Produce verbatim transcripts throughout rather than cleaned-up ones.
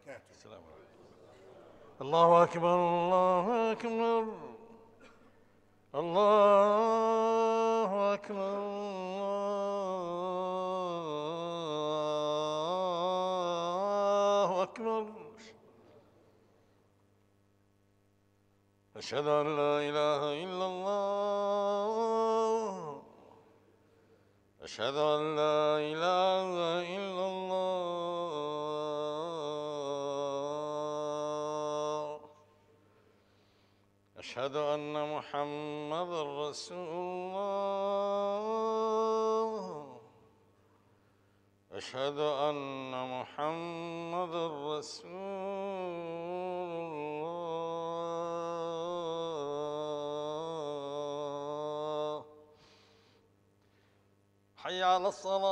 وبركاته. السلام عليكم. الله أكبر الله أكبر الله أكبر الله أكبر. أشهد أن لا إله إلا الله أشهد أن لا إله إلا الله أشهد أن محمدًا رسول الله أشهد أن محمدًا رسول الله. حي على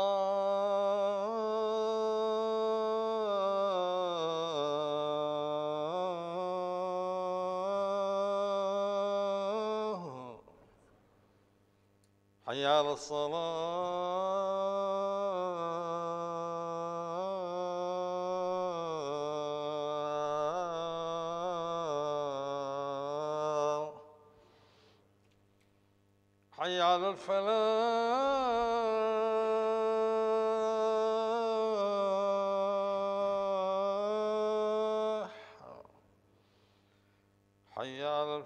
الصلاة حي على الصلاة حي على الفلاح حي على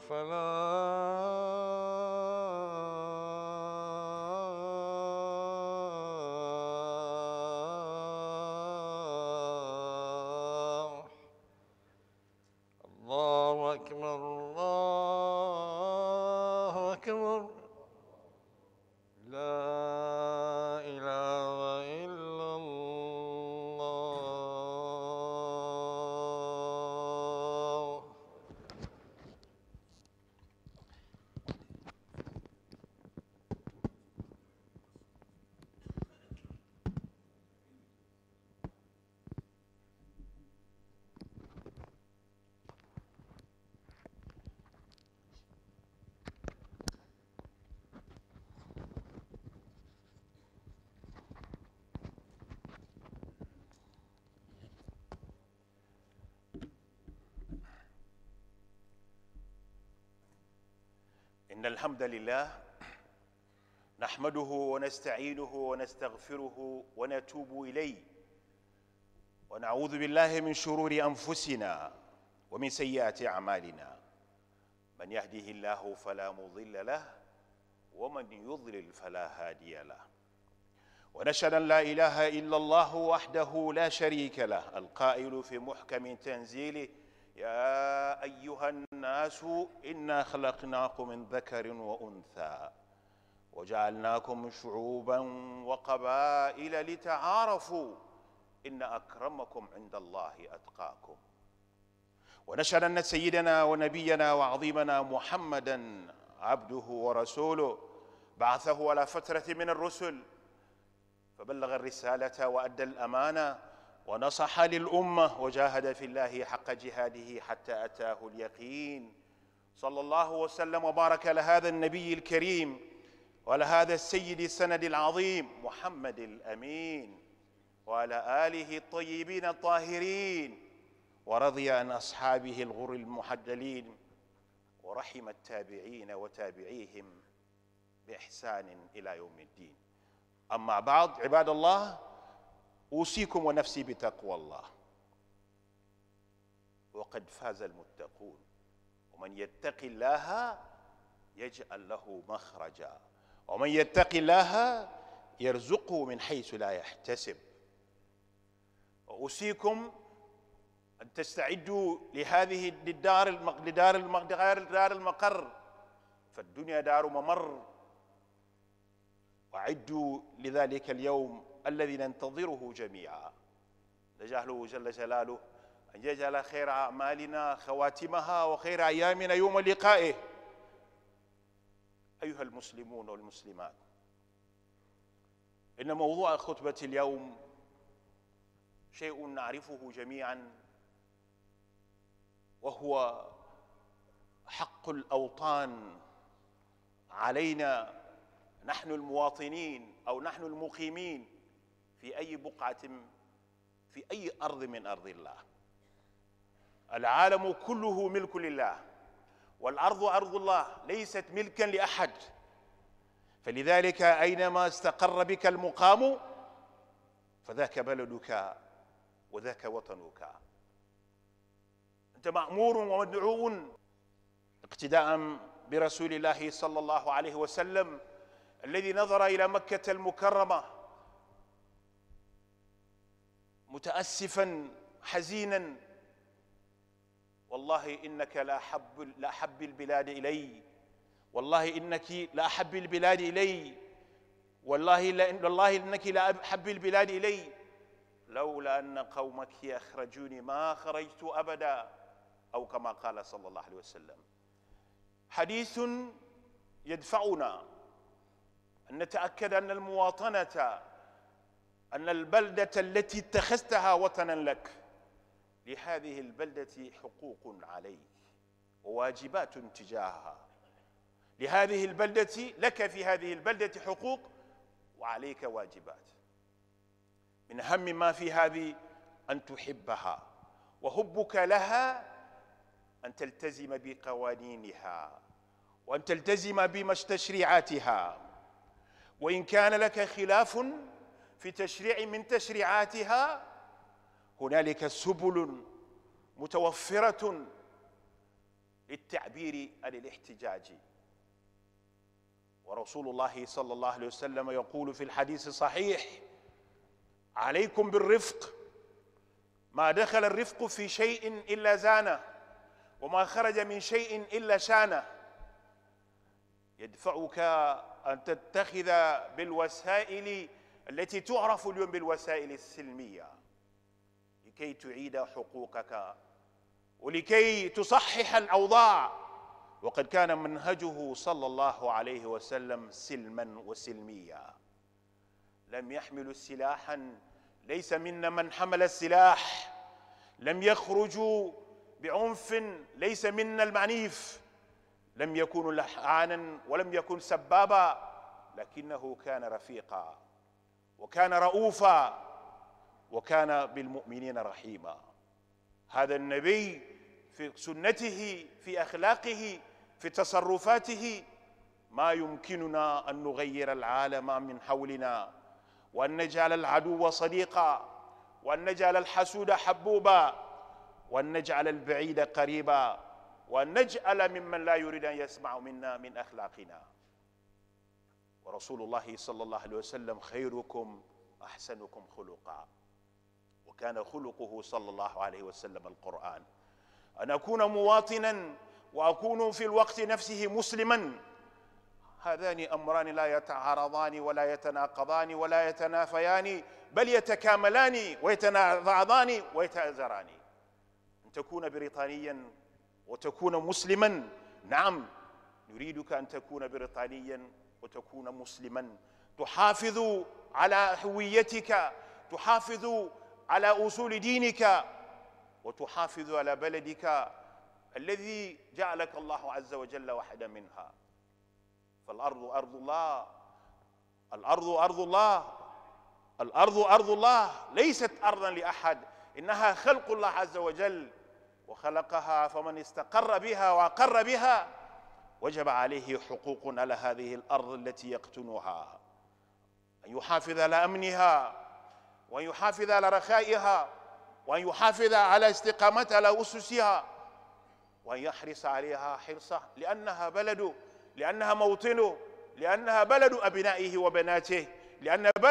الفلاح. الله أكبر الله أكبر لا إله إلا الله. إن الحمد لله نحمده ونستعينه ونستغفره ونتوب إليه، ونعوذ بالله من شرور أنفسنا ومن سيئات أعمالنا. من يهده الله فلا مضل له ومن يضلل فلا هادي له. ونشهد أن لا إله إلا الله وحده لا شريك له، القائل في محكم تنزيله: يا أيها الناس إنا خلقناكم من ذكر وأنثى وجعلناكم شعوبا وقبائل لتعارفوا إن أكرمكم عند الله أتقاكم. ونشهد أن سيدنا ونبينا وعظيمنا محمدًا عبده ورسوله، بعثه على فترة من الرسل فبلغ الرسالة وأدى الأمانة ونصح للأمة وجاهد في الله حق جهاده حتى أتاه اليقين. صلى الله وسلم وبارك على هذا النبي الكريم وعلى هذا السيد السند العظيم محمد الأمين وعلى آله الطيبين الطاهرين، ورضي عن أصحابه الغر المحجلين، ورحم التابعين وتابعيهم بإحسان إلى يوم الدين. أما بعد، عباد الله، أوصيكم ونفسي بتقوى الله، وقد فاز المتقون. ومن يتق الله يجعل له مخرجا ومن يتق الله يرزقه من حيث لا يحتسب. وأوصيكم أن تستعدوا لهذه الدار لدار دار المقر، فالدنيا دار ممر، وأعدوا لذلك اليوم الذي ننتظره جميعا. نجعله جل جلاله أن يجعل خير أعمالنا خواتمها وخير أيامنا يوم لقائه. أيها المسلمون والمسلمات، إن موضوع خطبة اليوم شيء نعرفه جميعا، وهو حق الأوطان علينا نحن المواطنين أو نحن المقيمين في أي بقعة في أي أرض من أرض الله. العالم كله ملك لله، والأرض أرض الله ليست ملكا لأحد. فلذلك أينما استقر بك المقام فذاك بلدك وذاك وطنك. أنت مأمور ومدعو اقتداء برسول الله صلى الله عليه وسلم الذي نظر إلى مكة المكرمة متأسفا حزينا: والله إنك لأحب لأحب البلاد إلي، والله إنك لأحب البلاد إلي، والله والله إنك لأحب البلاد إلي، لولا أن قومك أخرجوني ما خرجت أبدا، أو كما قال صلى الله عليه وسلم. حديث يدفعنا أن نتأكد أن المواطنة، أن البلدة التي اتخذتها وطنا لك، لهذه البلدة حقوق عليك وواجبات تجاهها. لهذه البلدة لك في هذه البلدة حقوق وعليك واجبات. من أهم ما في هذه أن تحبها، وحبك لها أن تلتزم بقوانينها وأن تلتزم بتشريعاتها، وإن كان لك خلاف في تشريع من تشريعاتها هنالك سبل متوفرة للتعبير عن الاحتجاج. ورسول الله صلى الله عليه وسلم يقول في الحديث الصحيح: عليكم بالرفق، ما دخل الرفق في شيء إلا زانه، وما خرج من شيء إلا شانه. يدفعك أن تتخذ بالوسائل التي تعرف اليوم بالوسائل السلمية لكي تعيد حقوقك ولكي تصحح الأوضاع. وقد كان منهجه صلى الله عليه وسلم سلما وسلميا. لم يحملوا سلاحا، ليس منا من حمل السلاح. لم يخرجوا بعنف، ليس منا المعنيف. لم يكن لحانا ولم يكن سبابا، لكنه كان رفيقا وكان رؤوفا وكان بالمؤمنين رحيما. هذا النبي في سنته، في أخلاقه، في تصرفاته ما يمكننا أن نغير العالم من حولنا، وأن نجعل العدو صديقا، وأن نجعل الحسود حبوبا، وأن نجعل البعيد قريبا، وأن نجعل ممن لا يريد أن يسمع منا من أخلاقنا. ورسول الله صلى الله عليه وسلم: خيركم أحسنكم خلقا. وكان خلقه صلى الله عليه وسلم القرآن. أن أكون مواطنا وأكون في الوقت نفسه مسلما، هذان أمران لا يتعارضان ولا يتناقضان ولا يتنافيان، بل يتكاملان ويتناضعان ويتأزران. أن تكون بريطانيا وتكون مسلما، نعم نريدك أن تكون بريطانيا وتكون مسلما، تحافظ على هويتك، تحافظ على أصول دينك، وتحافظ على بلدك الذي جعلك الله عز وجل واحدا منها. فالأرض أرض الله، الأرض أرض الله، الأرض أرض الله، ليست أرضا لأحد، إنها خلق الله عز وجل وخلقها، فمن استقر بها وأقر بها وجب عليه حقوق على هذه الأرض التي يقتنها، أن يحافظ على أمنها، وأن يحافظ على رخائها، وأن يحافظ على استقامتها على أسسها، وأن يحرص عليها حرصه، لأنها بلده، لأنها موطنه، لأنها بلد أبنائه وبناته، لأن بلد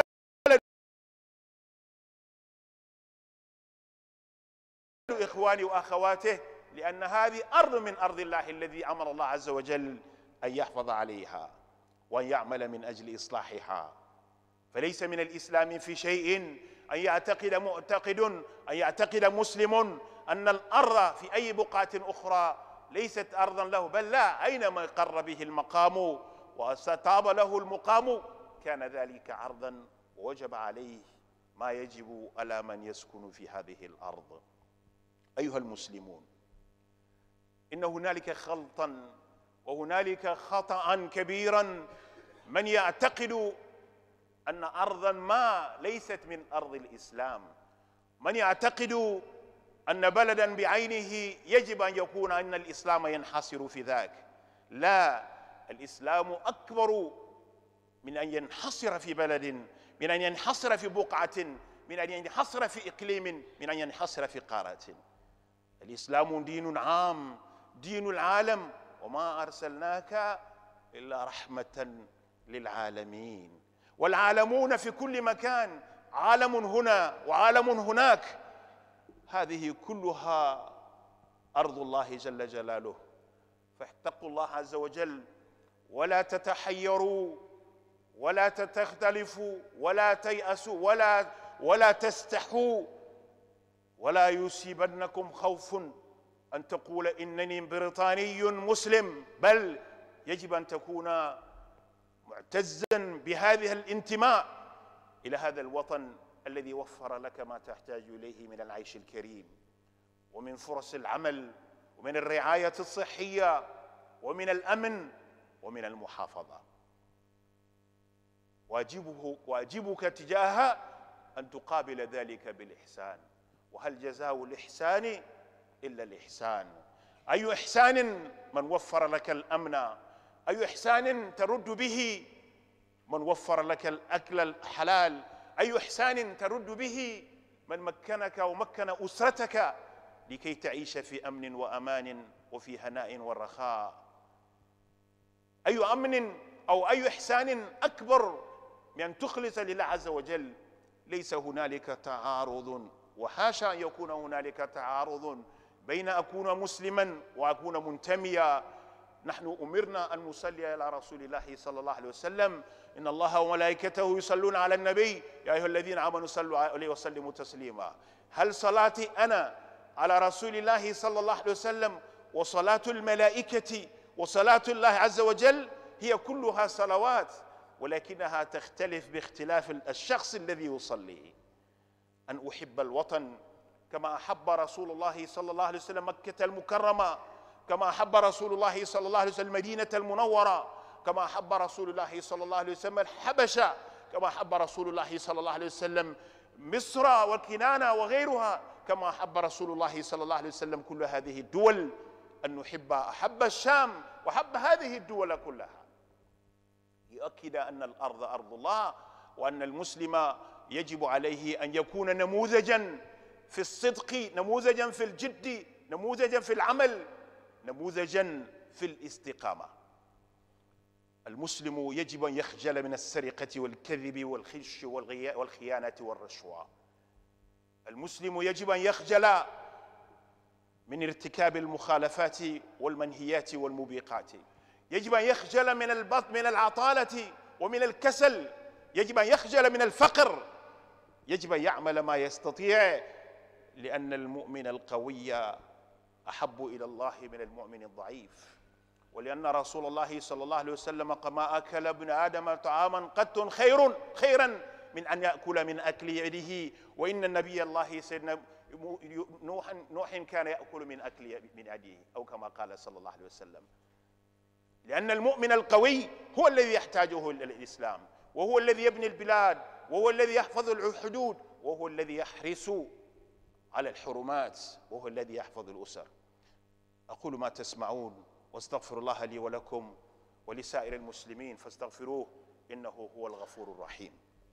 إخوانه وأخواته، لأن هذه أرض من أرض الله الذي أمر الله عز وجل أن يحفظ عليها وأن يعمل من أجل إصلاحها. فليس من الإسلام في شيء أن يعتقد معتقد، أن يعتقد مسلم أن الأرض في أي بقعة أخرى ليست أرضا له، بل لا، أينما قر به المقام واستطاب له المقام كان ذلك عرضا، ووجب عليه ما يجب على من يسكن في هذه الأرض. أيها المسلمون، إن هنالك خلطا وهنالك خطأ كبيرا من يعتقد أن أرضا ما ليست من أرض الإسلام، من يعتقد أن بلدا بعينه يجب أن يكون أن الإسلام ينحصر في ذاك. لا، الإسلام أكبر من أن ينحصر في بلد، من أن ينحصر في بقعة، من أن ينحصر في إقليم، من أن ينحصر في قارة. الإسلام دين عام، دين العالم، وما أرسلناك إلا رحمة للعالمين. والعالمون في كل مكان، عالم هنا وعالم هناك، هذه كلها أرض الله جل جلاله. فاتقوا الله عز وجل ولا تتحيروا ولا تختلفوا ولا تيأسوا ولا ولا تستحوا، ولا يصيبنكم خوف أن تقول إنني بريطاني مسلم، بل يجب أن تكون معتزا بهذه الانتماء إلى هذا الوطن الذي وفر لك ما تحتاج إليه من العيش الكريم ومن فرص العمل ومن الرعاية الصحية ومن الأمن ومن المحافظة. واجبه واجبك تجاهها أن تقابل ذلك بالإحسان، وهل جزاء الإحسان إلا الإحسان. أي إحسان من وفر لك الأمن، أي إحسان ترد به من وفر لك الأكل الحلال، أي إحسان ترد به من مكنك ومكن أسرتك لكي تعيش في أمن وأمان وفي هناء ورخاء. أي أمن أو أي إحسان أكبر من أن تخلص لله عز وجل. ليس هنالك تعارض، وحاشا أن يكون هنالك تعارض بين أكون مسلما وأكون منتميا. نحن أمرنا أن نصلي على رسول الله صلى الله عليه وسلم، إن الله وملائكته يصلون على النبي يا أيها الذين آمنوا صلوا عليه وسلموا تسليما. هل صلاتي أنا على رسول الله صلى الله عليه وسلم وصلاة الملائكة وصلاة الله عز وجل هي كلها صلوات، ولكنها تختلف باختلاف الشخص الذي يصلي. أن أحب الوطن كما أحب رسول الله صلى الله عليه وسلم مكة المكرمة، كما أحب رسول الله صلى الله عليه وسلم المدينة المنورة، كما أحب رسول الله صلى الله عليه وسلم الحبشة، كما أحب رسول الله صلى الله عليه وسلم مصر وكنانة وغيرها، كما أحب رسول الله صلى الله عليه وسلم كل هذه الدول. أن نحب أحب الشام وحب هذه الدول كلها، يؤكد أن الأرض أرض الله، وأن المسلم يجب عليه أن يكون نموذجا في الصدق، نموذجا في الجد، نموذجا في العمل، نموذجا في الاستقامة. المسلم يجب أن يخجل من السرقة والكذب والخش والخيانة والرشوة. المسلم يجب أن يخجل من ارتكاب المخالفات والمنهيات والموبقات. يجب أن يخجل من البطن من العطالة ومن الكسل. يجب أن يخجل من الفقر. يجب أن يعمل ما يستطيع، لأن المؤمن القوي أحب إلى الله من المؤمن الضعيف، ولأن رسول الله صلى الله عليه وسلم كما أكل ابن آدم طعاما قط خير خيرا من أن يأكل من أكل يده. وإن النبي الله سيدنا نوح نوح كان يأكل من أكل من يده، أو كما قال صلى الله عليه وسلم. لأن المؤمن القوي هو الذي يحتاجه الإسلام، وهو الذي يبني البلاد، وهو الذي يحفظ الحدود، وهو الذي يحرص على الحرمات، وهو الذي يحفظ الأسر. أقول ما تسمعون واستغفر الله لي ولكم ولسائر المسلمين فاستغفروه إنه هو الغفور الرحيم.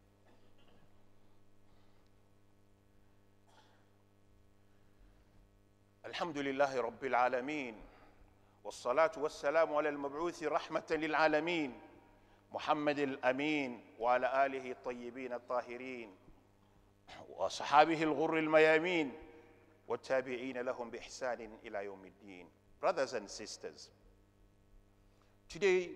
الحمد لله رب العالمين، والصلاة والسلام على المبعوث رحمة للعالمين محمد الأمين وعلى آله الطيبين الطاهرين وأصحابه الغر الميامين والتابعين لهم بإحسان إلى يوم الدين. Brothers and sisters, today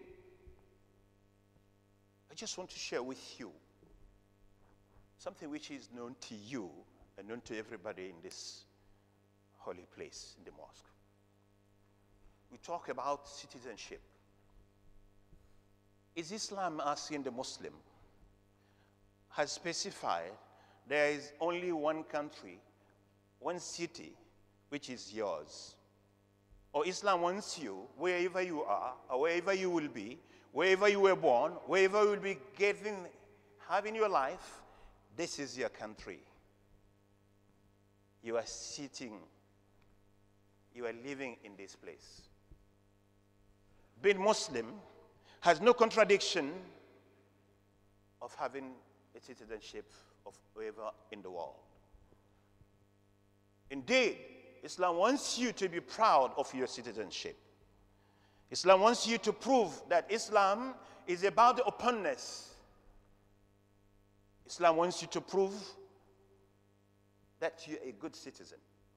I just want to share with you something which is known to you and known to everybody in this holy place, in the mosque. We talk about citizenship. Is Islam asking the Muslim has specified there is only one country, one city, which is yours? Or Islam wants you, wherever you are, or wherever you will be, wherever you were born, wherever you will be getting, having your life, this is your country. you are sitting, you are living in this place. Being Muslim has no contradiction of having a citizenship of wherever in the world. Indeed, Islam wants you to be proud of your citizenship. Islam wants you to prove that Islam is about the openness. Islam wants you to prove that you're a good citizen.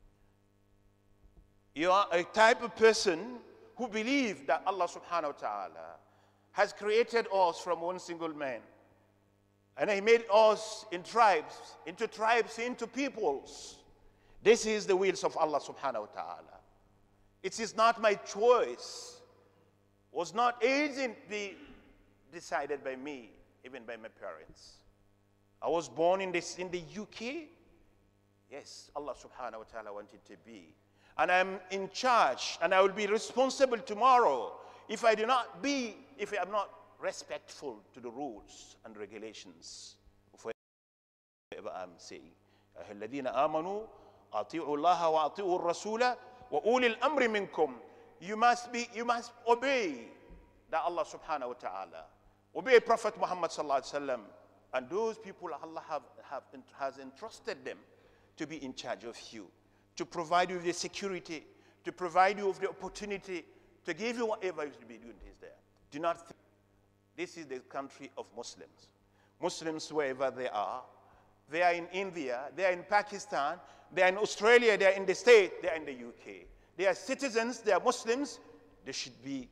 You are a type of person who believe that Allah subhanahu wa ta'ala has created us from one single man. And He made us in tribes, into tribes, into peoples. This is the wills of Allah subhanahu wa ta'ala. It is not my choice. Was not, isn't be decided by me, even by my parents. I was born in, this, in the U K. Yes, Allah subhanahu wa ta'ala wanted to be. And I'm in charge, and I will be responsible tomorrow if I do not be, if I am not respectful to the rules and regulations of whatever I'm saying. الذين آمنوا أطيعوا الله وأطيعوا الرسول وأولي الأمر منكم. You must be, you must obey that Allah subhanahu wa ta'ala. Obey Prophet Muhammad sallallahu alaihi wasallam. And those people Allah have, have, has entrusted them to be in charge of you, to provide you with the security, to provide you with the opportunity, to give you whatever you should be doing this there. Do not think this is the country of Muslims. Muslims wherever they are, they are in India, they are in Pakistan, they are in Australia, they are in the States, they are in the U K. They are citizens, they are Muslims, they should be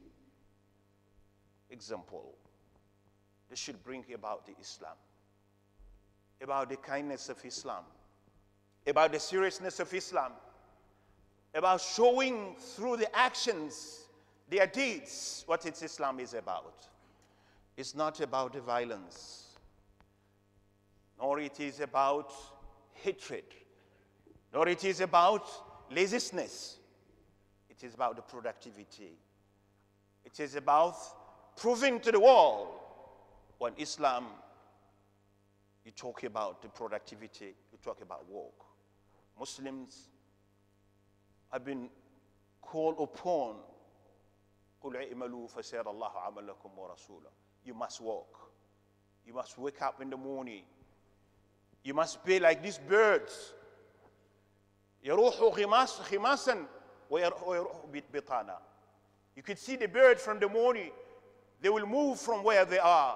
example. They should bring about the Islam, about the kindness of Islam, about the seriousness of Islam, about showing through the actions, their deeds, what its Islam is about. It's not about the violence, nor it is about hatred, nor it is about laziness. It is about the productivity. It is about proving to the world when Islam, you talk about the productivity, you talk about work. Muslims have been called upon, you must work. You must wake up in the morning. You must be like these birds. You could see the bird from the morning. They will move from where they are,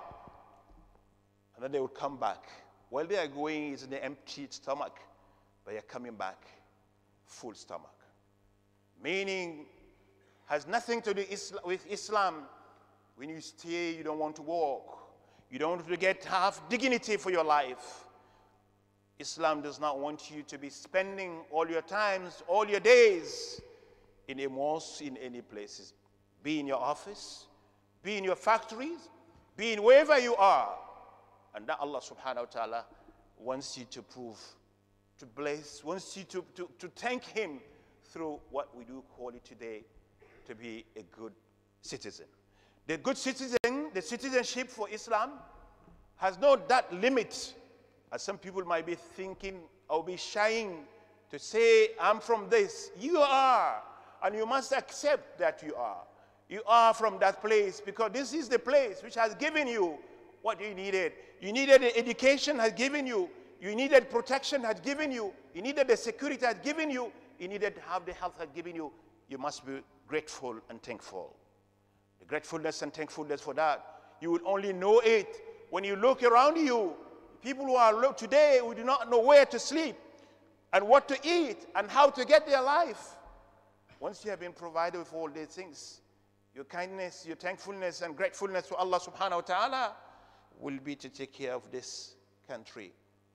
and then they will come back. While they are going, it's in the empty stomach, but they are coming back full stomach. Meaning, has nothing to do with Islam. When you stay, you don't want to walk. You don't want to get half dignity for your life. Islam does not want you to be spending all your times, all your days in a mosque, in any places. Be in your office, be in your factories, be in wherever you are. And that Allah subhanahu wa ta'ala wants you to prove, to bless, wants you to, to, to thank Him through what we do call it today, to be a good citizen. The good citizen, the citizenship for Islam, has no that limit, as some people might be thinking or be shying to say, I'm from this. You are, and you must accept that you are. You are from that place because this is the place which has given you what you needed. You needed the education, has given you. You needed protection, has given you. You needed the security, has given you. You needed to have the health, has given you. You must be grateful and thankful. The gratefulness and thankfulness for that, you will only know it when you look around you. People who are today who do not know where to sleep and what to eat and how to get their life. Once you have been provided with all these things, your kindness, your thankfulness and gratefulness to Allah subhanahu wa ta'ala will be to take care of this country.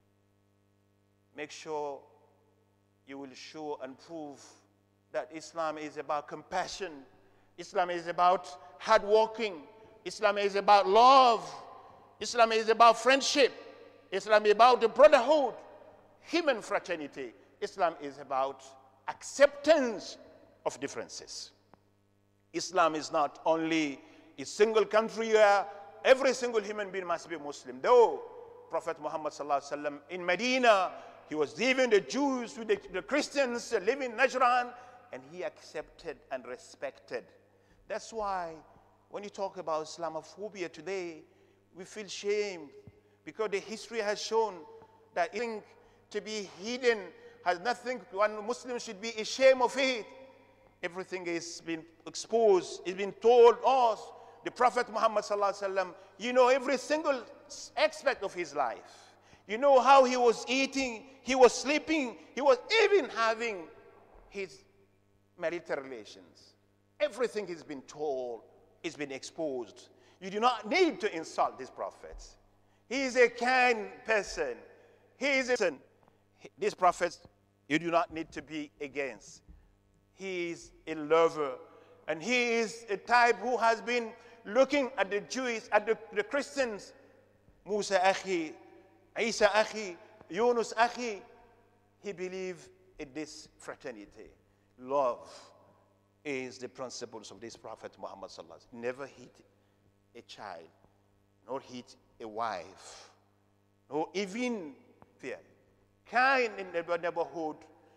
Make sure you will show and prove that Islam is about compassion. Islam is about hard working. Islam is about love. Islam is about friendship. Islam is about the brotherhood, human fraternity. Islam is about acceptance of differences. Islam is not only a single country where every single human being must be Muslim. Though Prophet Muhammad sallallahu alaihi wasallam in Medina, He was leaving the Jews with the, the Christians living in Najran, and he accepted and respected. That's why when you talk about Islamophobia today, we feel shame, because the history has shown that anything to be hidden has nothing, one Muslim should be ashamed of it. Everything is being exposed, it's been told us. The Prophet Muhammad sallallahu alaihi wasallam, you know every single aspect of his life. You know how he was eating, he was sleeping, he was even having his marital relations. Everything has been told, it's been exposed. You do not need to insult this prophet. He is a kind person. He is a person. This prophet, you do not need to be against. He is a lover, and he is a type who has been looking at the Jews, at the, the Christians. Musa akhi, Isa akhi, Yunus akhi. He believed in this fraternity. Love is the principles of this Prophet Muhammad sallallahu alaihi wasallam. Never hit a child, nor hit a wife, nor even fear. Kind in the neighborhood.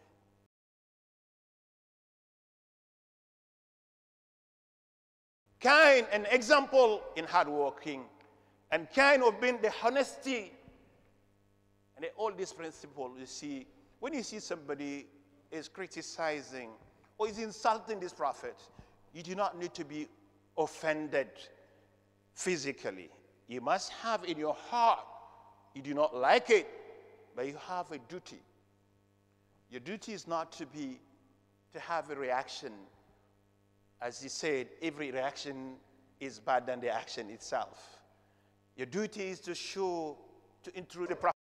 Kind and example in hard working, and kind of being the honesty. And all these principles, you see, when you see somebody is criticizing or is insulting this prophet, you do not need to be offended physically. You must have in your heart, you do not like it, but you have a duty. Your duty is not to be, to have a reaction. As he said, every reaction is bad than the action itself. Your duty is to show, to intrude the prophet.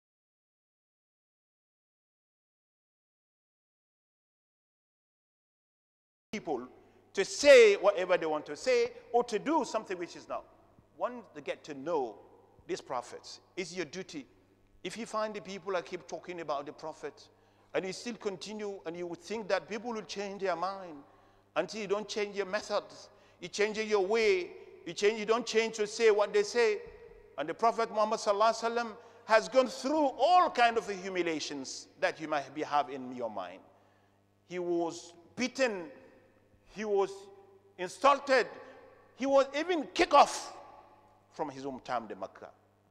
People to say whatever they want to say or to do something which is not. Once they get to know these prophets, it's your duty. If you find the people that keep talking about the prophet and you still continue and you would think that people will change their mind until you don't change your methods, you change your way, you change, you don't change to say what they say. And the Prophet Muhammad sallallahu alaihi wasallam has gone through all kinds of humiliations that you might be have in your mind. He was beaten, he was insulted, he was even kicked off from his hometown, the Mecca.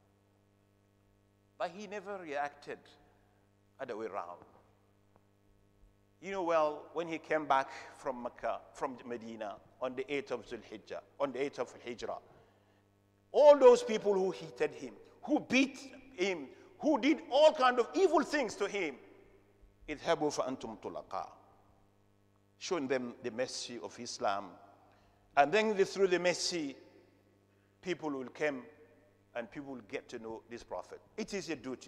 But he never reacted other way around. You know well, when he came back from Mecca, from Medina, on the eighth of Zulhijjah, on the eighth of Hijrah, all those people who hated him, who beat him, who did all kinds of evil things to him, idhabu fa antum tulaqa, showing them the mercy of Islam. And then through the mercy, people will come and people will get to know this prophet. It is a duty.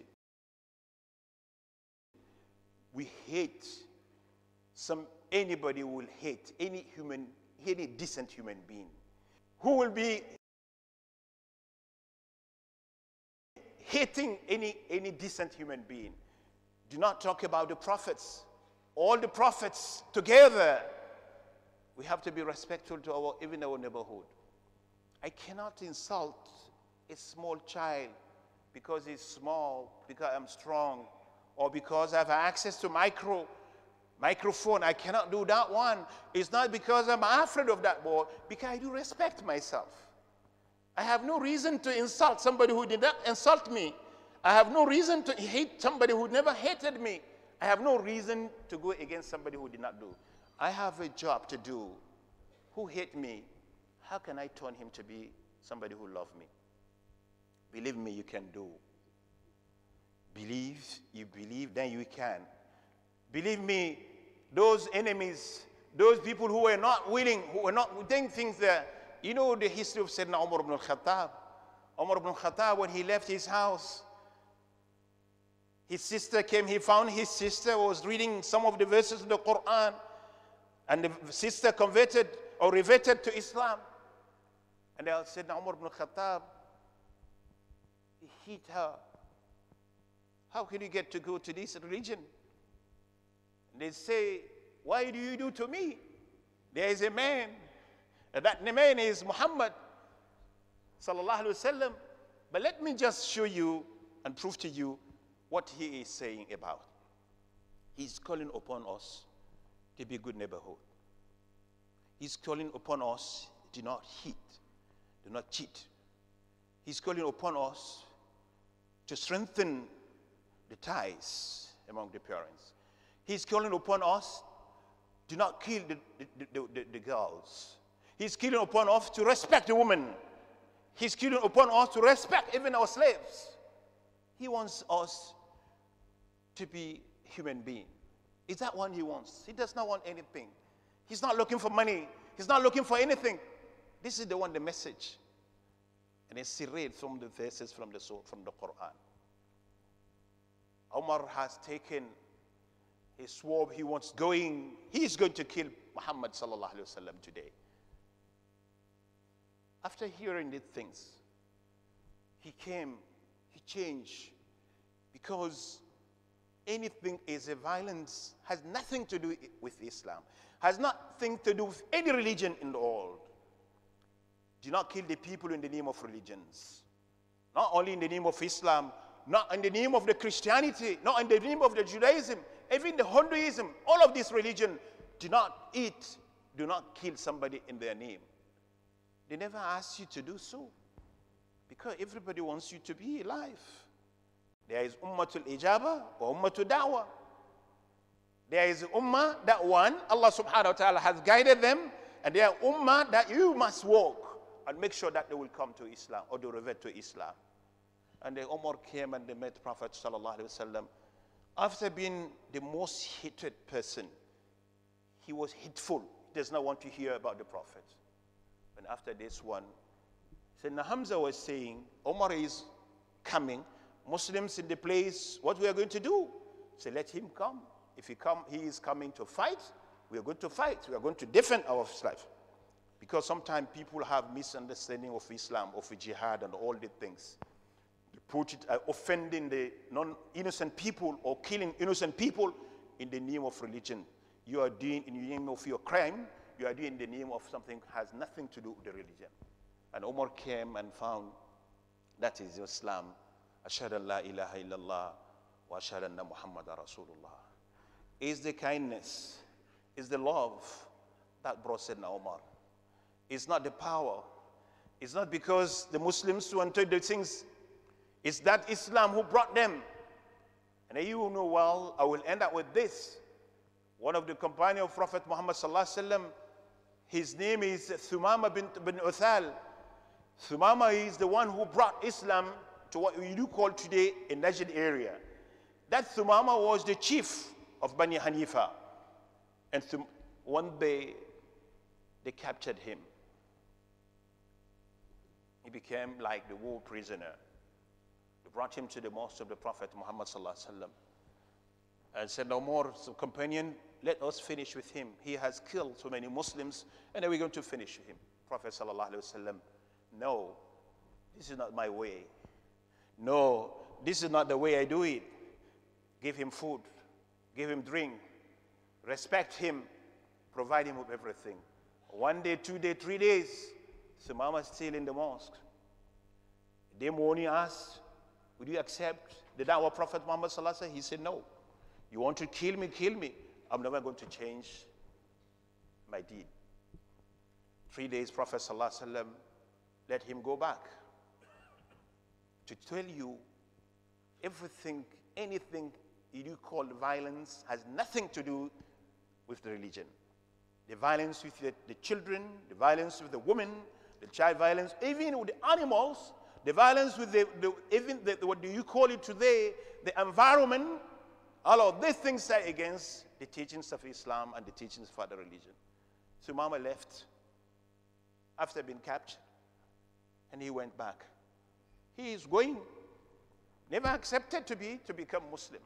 We hate some, anybody will hate any human, any decent human being who will be hating any, any decent human being. Do not talk about the prophets. All the prophets together, we have to be respectful to our, even our neighborhood. I cannot insult a small child because he's small, because I'm strong, or because I have access to micro, microphone. I cannot do that one. It's not because I'm afraid of that boy, because I do respect myself. I have no reason to insult somebody who did not insult me. I have no reason to hate somebody who never hated me. I have no reason to go against somebody who did not do. I have a job to do. Who hate me? How can I turn him to be somebody who loves me? Believe me, you can do. Believe, you believe, then you can. Believe me, those enemies, those people who were not willing, who were not doing things there. You know the history of Sayyidina Umar ibn al-Khattab. Umar ibn al-Khattab, when he left his house, his sister came, he found his sister was reading some of the verses of the Quran, and the sister converted or reverted to Islam. And they said, Umar ibn al-Khattab, he hit her. How can you get to go to this religion? And they say, why do you do to me? There is a man, and that man is Muhammad sallallahu alaihi wasallam. But let me just show you and prove to you what he is saying about. He's calling upon us to be good neighborhood. He's calling upon us, do not cheat, do not cheat. He's calling upon us to strengthen the ties among the parents. He's calling upon us, do not kill the, the, the, the, the girls. He's calling upon us to respect the woman. He's calling upon us to respect even our slaves. He wants us to be human beings. Is that what he wants? He does not want anything. He's not looking for money. He's not looking for anything. This is the one, the message. And it's read from the verses from the, from the Quran. Umar has taken his sword. He wants going. He is going to kill Muhammad sallallahu alaihi wasallam today. After hearing these things, he came, he changed, because anything is a violence has nothing to do with Islam, has nothing to do with any religion in the world. Do not kill the people in the name of religions. Not only in the name of Islam, not in the name of the Christianity, not in the name of the Judaism, even the Hinduism, all of this religion, do not eat, do not kill somebody in their name. They never ask you to do so, because everybody wants you to be alive. There is Ummatul Ijaba or Ummatul Da'wah. There is Ummah that one, Allah subhanahu wa ta'ala has guided them, and there are Ummah that you must walk and make sure that they will come to Islam or they revert to Islam. And the Umar came and they met Prophet sallallahu alaihi wasallam. After being the most hated person, he was hateful. He does not want to hear about the Prophet. And after this one, Sayyidina Hamza was saying, Umar is coming, Muslims in the place, what we are going to do? So let him come. If he come, he is coming to fight, we are going to fight. We are going to defend our life. Because sometimes people have misunderstanding of Islam, of jihad and all the things. They put it, uh, offending the non-innocent people or killing innocent people in the name of religion. You are doing in the name of your crime, you are doing in the name of something that has nothing to do with the religion. And Umar came and found that is Islam. Ashhadu an la ilaha illallah wa ashhadu anna Muhammadan Rasulullah. Is the kindness, is the love that brought Sayyidina Umar. It's not the power. It's not because the Muslims wanted the things. It's that Islam who brought them. And you know well, I will end up with this. One of the companions of Prophet Muhammad sallallahu alaihi wasallam, his name is Thumama bin, bin Uthal. Thumama is the one who brought Islam to what we do call today a Najd area. That Thumama was the chief of Bani Hanifa. And Thum one day, they captured him. He became like the war prisoner. They brought him to the mosque of the Prophet Muhammad sallallahu alaihi wasallam and said, no more, so companion, let us finish with him. He has killed so many Muslims, and then we're going to finish him. Prophet sallallahu alaihi wasallam, no, this is not my way. No, this is not the way I do it. Give him food, give him drink, respect him, provide him with everything. One day, two days, three days, Thumama is still in the mosque. They morning asked, would you accept the da'wah Prophet Muhammad sallallahu alaihi wasallam? He said, no. You want to kill me, kill me. I'm never going to change my deed. Three days, Prophet sallallahu alaihi wasallam let him go back to tell you everything, anything you call violence has nothing to do with the religion. The violence with the, the children, the violence with the women, the child violence, even with the animals, the violence with the, the even the, what do you call it today, the environment, all of these things are against the teachings of Islam and the teachings of other religion. So Mama left after being captured, and he went back. He is going, never accepted to be, to become Muslim.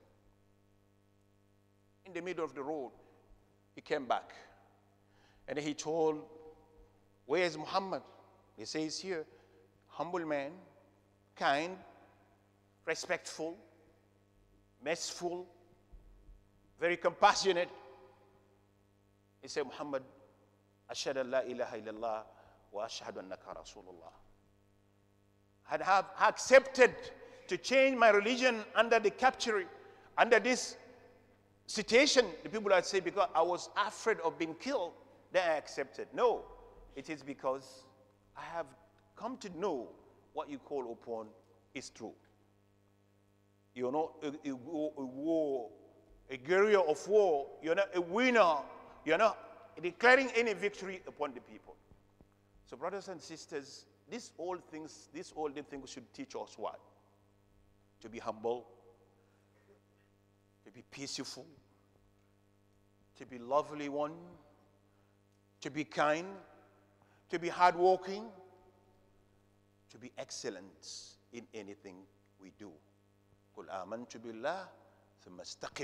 In the middle of the road, he came back. And he told, where is Muhammad? He says here, humble man, kind, respectful, merciful, very compassionate. He said, Muhammad, ashhadu an la ilaha illallah wa ashhadu annaka Rasulullah. Had have accepted to change my religion under the capture, under this situation, the people that say, because I was afraid of being killed, then I accepted. No, it is because I have come to know what you call upon is true. You're not a, a, a war, a guerrilla of war. You're not a winner. You're not declaring any victory upon the people. So brothers and sisters, these old things, these old things should teach us what? To be humble, to be peaceful, to be lovely one, to be kind, to be hardworking, to be excellent in anything we do. قُلْ آمَنْتُ بِاللَّهِ ثُمَّ اسْتَقِمْ.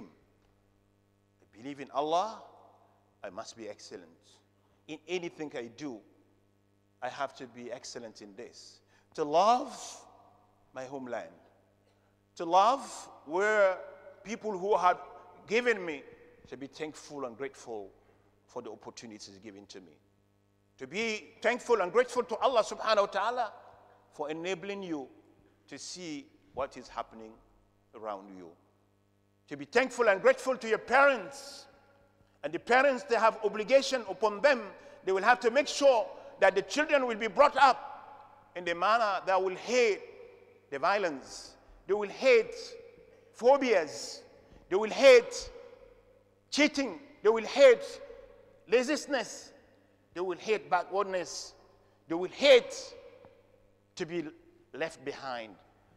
I believe in Allah, I must be excellent. In anything I do, I have to be excellent in this. To love my homeland. To love where people who have given me, to be thankful and grateful for the opportunities given to me. To be thankful and grateful to Allah subhanahu wa ta'ala for enabling you to see what is happening around you. To be thankful and grateful to your parents. And the parents, they have obligation upon them. They will have to make sure that the children will be brought up in the manner that will hate the violence. They will hate phobias. They will hate cheating. They will hate laziness. They will hate backwardness. They will hate to be left behind.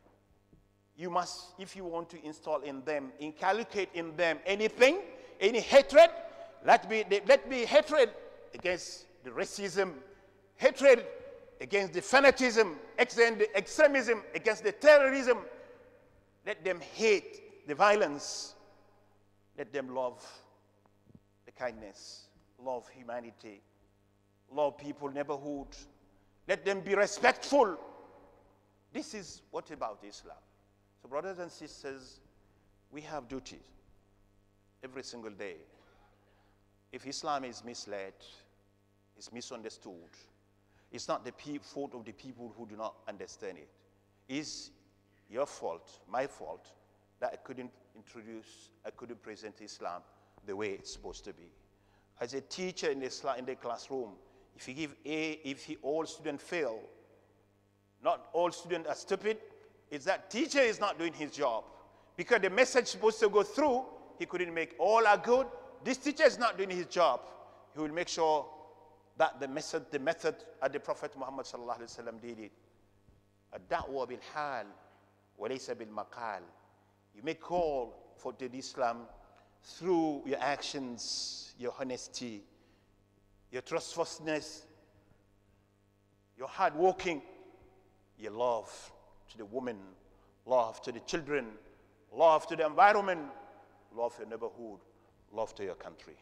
You must, if you want to install in them, inculcate in them anything, any hatred, let be, let be hatred against the racism, hatred against the fanatism, the extremism, against the terrorism. Let them hate the violence. Let them love the kindness, love humanity, love people, neighborhood. Let them be respectful. This is what about Islam. So brothers and sisters, we have duties every single day. If Islam is misled, is misunderstood, it's not the fault of the people who do not understand it. It's your fault, my fault, that I couldn't introduce, I couldn't present Islam the way it's supposed to be. As a teacher in the, in the classroom, if you give A, if he, all students fail, not all students are stupid, it's that teacher is not doing his job. Because the message supposed to go through, he couldn't make all are good. This teacher is not doing his job. He will make sure that the method, the method that the Prophet Muhammad sallallahu alaihi wasallam did it. Ad-da'wa bil-hal, wa laysa bil-maqal. You make call for the Islam through your actions, your honesty, your trustworthiness, your hard working, your love to the woman, love to the children, love to the environment, love to your neighborhood, love to your country.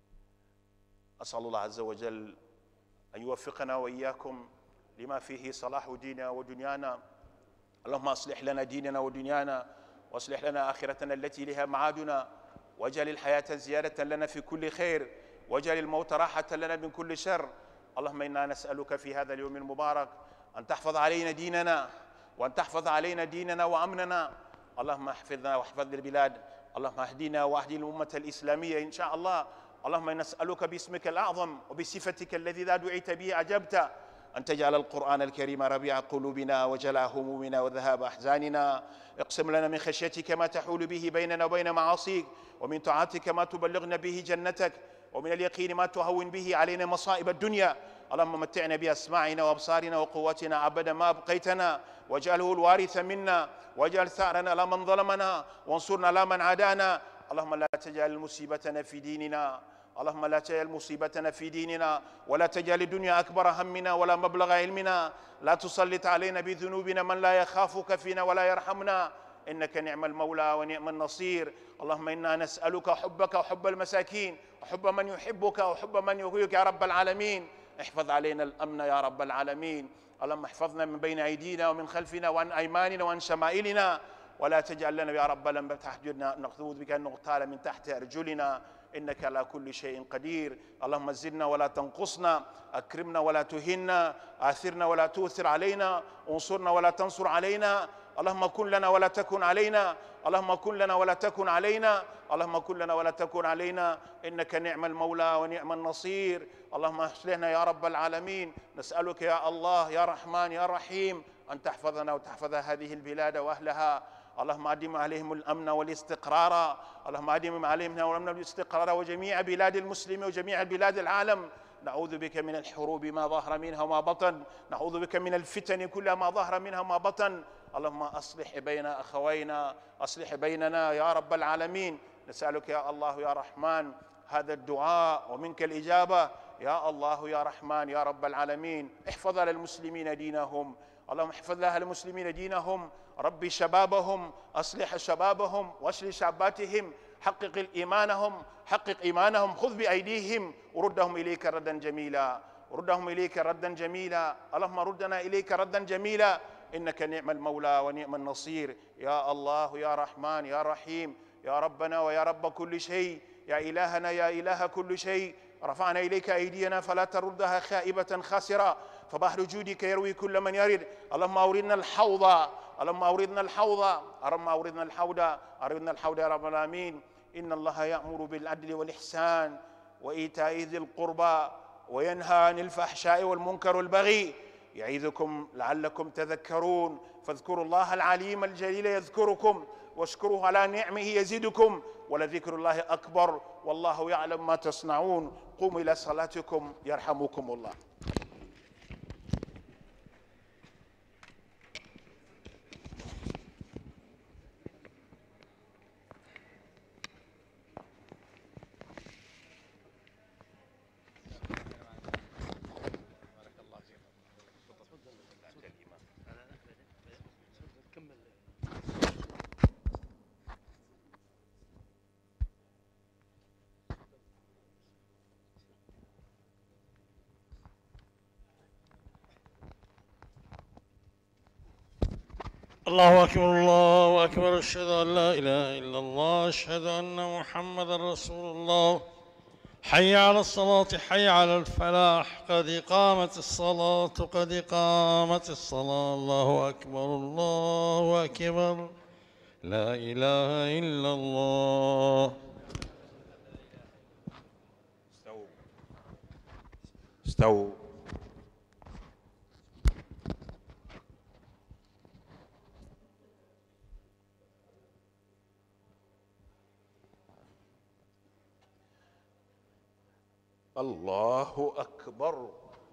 أسأل الله عز وجل أن يوفقنا وإياكم لما فيه صلاح ديننا ودنيانا. اللهم أصلح لنا ديننا ودنيانا واصلح لنا آخرتنا التي لها معادنا واجعل الحياة زيادة لنا في كل خير واجعل الموت راحة لنا من كل شر. اللهم إنا نسألك في هذا اليوم المبارك أن تحفظ علينا ديننا وأن تحفظ علينا ديننا وأمننا. اللهم احفظنا واحفظ البلاد. اللهم اهدنا واهدي الأمة الإسلامية إن شاء الله. اللهم نسألك باسمك الأعظم وبصفتك الذي لا دعيت به أجبت أن تجعل القرآن الكريم ربيع قلوبنا وجلاء همومنا وذهاب أحزاننا. اقسم لنا من خشيتك ما تحول به بيننا وبين معاصيك ومن طاعتك ما تبلغنا به جنتك ومن اليقين ما تهون به علينا مصائب الدنيا. اللهم متعنا بأسماعنا وأبصارنا وقواتنا أبدا ما أبقيتنا واجعله الوارث منا واجعل ثأرنا على من ظلمنا وانصرنا على من عادانا. اللهم لا تجعل مصيبتنا في ديننا. اللهم لا تجعل مصيبتنا في ديننا ولا تجعل الدنيا أكبر همنا ولا مبلغ علمنا. لا تسلط علينا بذنوبنا من لا يخافك فينا ولا يرحمنا. إنك نعم المولى ونعم النصير. اللهم إنا نسألك حبك وحب المساكين وحب من يحبك وحب من يغيرك يا رب العالمين. احفظ علينا الأمن يا رب العالمين. اللهم احفظنا من بين أيدينا ومن خلفنا وعن أيماننا وعن شمائلنا ولا تجعل لنا يا رب لما تحجرنا نعوذ بك أن نغتال من تحت أرجلنا إنك على كل شيء قدير. اللهم زدنا ولا تنقصنا أكرمنا ولا تهنا آثرنا ولا تؤثر علينا انصرنا ولا تنصر علينا. اللهم كن لنا ولا تكن علينا، اللهم كن لنا ولا تكن علينا، اللهم كن لنا ولا تكن علينا، إنك نعم المولى ونعم النصير. اللهم اصلحنا يا رب العالمين. نسألك يا الله يا رحمن يا رحيم أن تحفظنا وتحفظ هذه البلاد وأهلها. اللهم أدم عليهم الأمن والاستقرار، اللهم أدم عليهم الأمن والاستقرار وجميع بلاد المسلمين وجميع بلاد العالم. نعوذ بك من الحروب ما ظهر منها وما بطن، نعوذ بك من الفتن كلها ما ظهر منها وما بطن. اللهم أصلح بين أخوينا، أصلح بيننا يا رب العالمين. نسألك يا الله يا رحمن هذا الدعاء ومنك الإجابة يا الله يا رحمن يا رب العالمين. احفظ للمسلمين دينهم، اللهم احفظ لها المسلمين دينهم، ربي شبابهم، أصلح شبابهم واشل شعباتهم، حقق إيمانهم، حقق إيمانهم، خذ بأيديهم وردهم إليك ردا جميلا، وردهم إليك ردا جميلا. اللهم ردنا إليك ردا جميلا، إنك نعم المولى ونعم النصير. يا الله يا رحمن يا رحيم يا ربنا ويا رب كل شيء، يا إلهنا يا إله كل شيء، رفعنا إليك أيدينا فلا تردها خائبة خاسرة، فبحر جودك يروي كل من يرد. اللهم أوردنا الحوض، اللهم أوردنا الحوض، اللهم أوردنا الحوض، أوردنا الحوض يا رب العالمين. إن الله يأمر بالعدل والإحسان وإيتاء ذي القربى وينهى عن الفحشاء والمنكر والبغي يعظكم لعلكم تذكرون. فاذكروا الله العليم الجليل يذكركم واشكروه على نعمه يزدكم ولذكر الله أكبر والله يعلم ما تصنعون. قوموا إلى صلاتكم يرحمكم الله. الله أكبر الله أكبر، أشهد أن لا إله إلا الله، أشهد أن محمدا رسول الله. حي على الصلاة حي على الفلاح، قد قامت الصلاة قد قامت الصلاة. الله أكبر الله أكبر، لا إله إلا الله. استووا استووا. الله أكبر.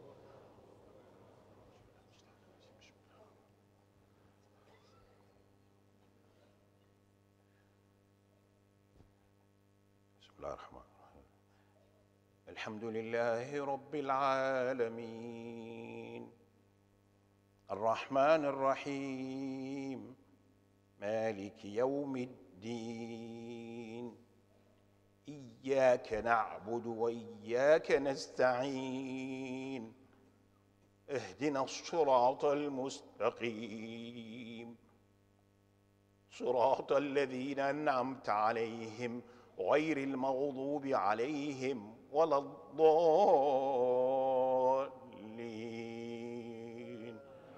بسم الله الرحمن الرحيم. الحمد لله رب العالمين الرحمن الرحيم مالك يوم الدين. إياك نعبد وإياك نستعين. اهدنا الصراط المستقيم صراط الذين أنعمت عليهم غير المغضوب عليهم ولا الضالين.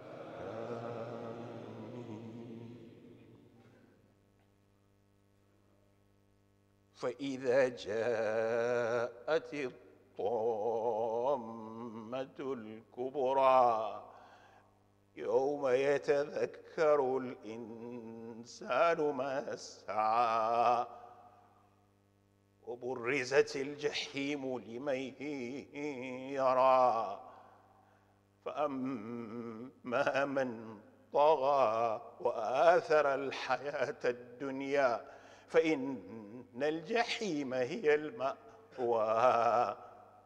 فإذا جاءت الطامة الكبرى يوم يتذكر الإنسان ما سعى وبرزت الجحيم لمن يرى. فأما من طغى وآثر الحياة الدنيا فإن الجحيم هي المأوى.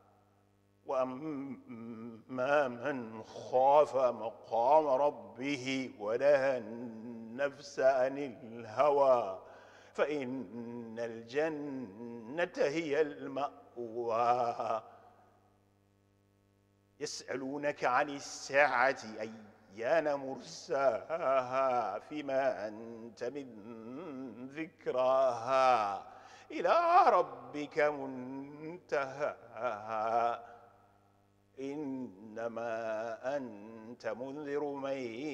وأما من خاف مقام ربه ونهى النفس عن الهوى فإن الجنة هي المأوى. يسألونك عن الساعة أيان مرساها فيما أنت من ذكراها إلى ربك منتهاها. إنما أنت منذر من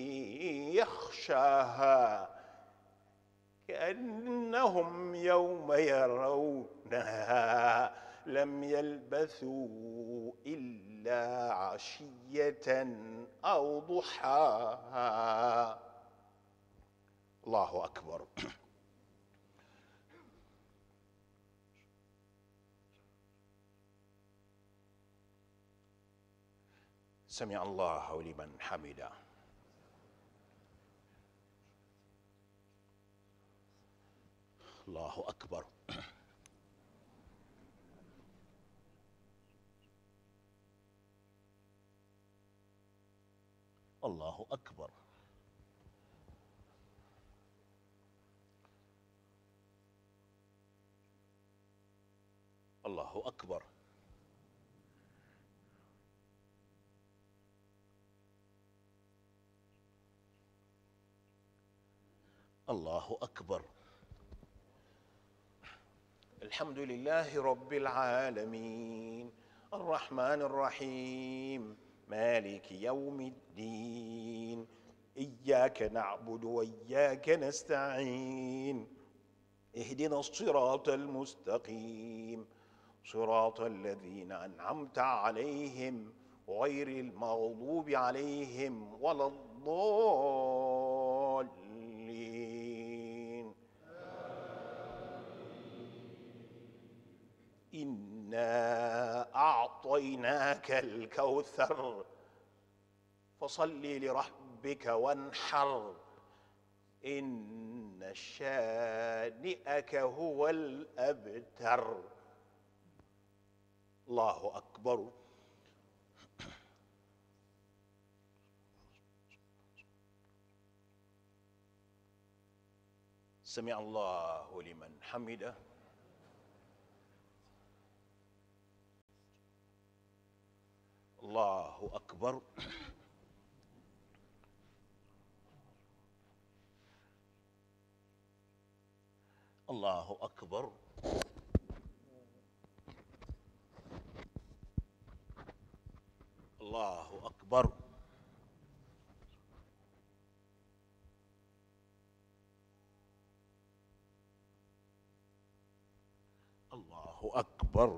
يخشاها كأنهم يوم يرونها لم يلبثوا إلا عشية أو ضحاها. الله أكبر. سمع الله لمن حمده. الله أكبر. الله أكبر. الله أكبر. الله أكبر. الحمد لله رب العالمين الرحمن الرحيم مالك يوم الدين إياك نعبد وإياك نستعين اهدنا الصراط المستقيم صراط الذين أنعمت عليهم غير المغضوب عليهم ولا الضالين. إنا أعطيناك الكوثر فصل لربك وانحر إن شانئك هو الأبتر. الله أكبر. سمع الله لمن حمده. الله أكبر. الله أكبر. الله أكبر. الله أكبر.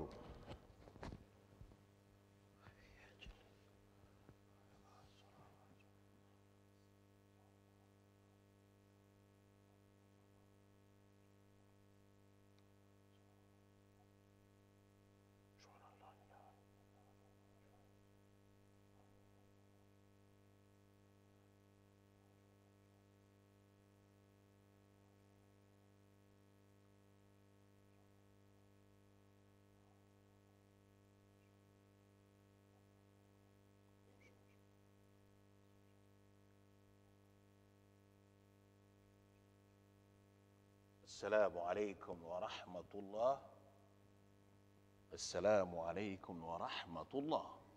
السلام عليكم ورحمة الله. السلام عليكم ورحمة الله.